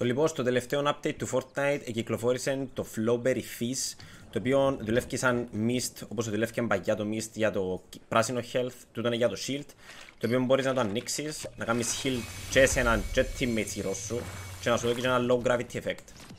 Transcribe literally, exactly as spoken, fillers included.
Το λοιπόν στο τελευταίο update του Fortnite κυκλοφόρησε το Flowberry Fizz, το οποίο δουλεύει σαν Mist, όπως δουλεύει και παγιά το Mist για το πράσινο health, τούτο είναι για το shield, το οποίο μπορείς να το ανοίξεις, να κάνεις heal και σε έναν και teammates γύρω σου και να σου δώσει ένα low gravity effect.